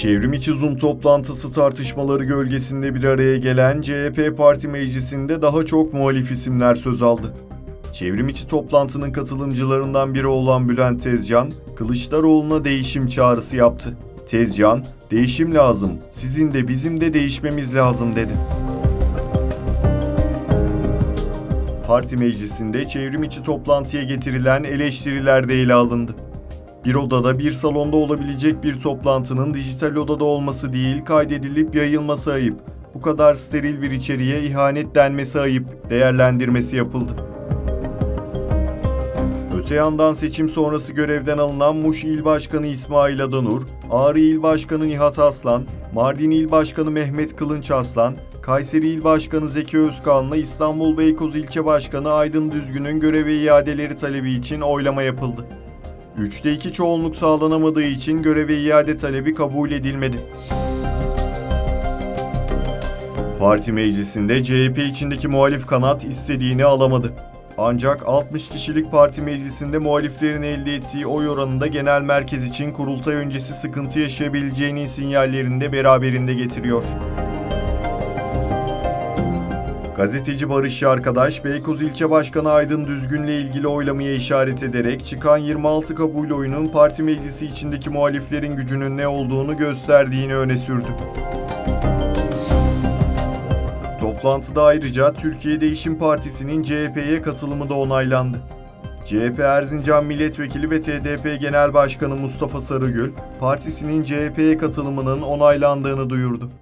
Çevrim içi Zoom toplantısı tartışmaları gölgesinde bir araya gelen CHP Parti Meclisi'nde daha çok muhalif isimler söz aldı. Çevrim içi toplantının katılımcılarından biri olan Bülent Tezcan, Kılıçdaroğlu'na değişim çağrısı yaptı. Tezcan, "Değişim lazım, sizin de bizim de değişmemiz lazım." dedi. Parti meclisinde çevrim içi toplantıya getirilen eleştiriler de ele alındı. Bir odada, bir salonda olabilecek bir toplantının dijital odada olması değil, kaydedilip yayılması ayıp. Bu kadar steril bir içeriğe ihanet denmesi ayıp değerlendirmesi yapıldı. Öte yandan seçim sonrası görevden alınan Muş İl Başkanı İsmail Adanur, Ağrı İl Başkanı Nihat Aslan, Mardin İl Başkanı Mehmet Kılınç Aslan, Kayseri İl Başkanı Zeki Özkan'la İstanbul Beykoz İlçe Başkanı Aydın Düzgün'ün göreve iadeleri talebi için oylama yapıldı. 3'te 2 çoğunluk sağlanamadığı için göreve iade talebi kabul edilmedi. Parti meclisinde CHP içindeki muhalif kanat istediğini alamadı. Ancak 60 kişilik parti meclisinde muhaliflerin elde ettiği oy oranında genel merkez için kurultay öncesi sıkıntı yaşayabileceğinin sinyallerini de beraberinde getiriyor. Gazeteci Barış Arkadaş, Beykoz İlçe Başkanı Aydın Düzgün'le ilgili oylamaya işaret ederek çıkan 26 kabul oyunun parti meclisi içindeki muhaliflerin gücünün ne olduğunu gösterdiğini öne sürdü. Toplantıda ayrıca Türkiye Değişim Partisi'nin CHP'ye katılımı da onaylandı. CHP Erzincan Milletvekili ve TDP Genel Başkanı Mustafa Sarıgül, partisinin CHP'ye katılımının onaylandığını duyurdu.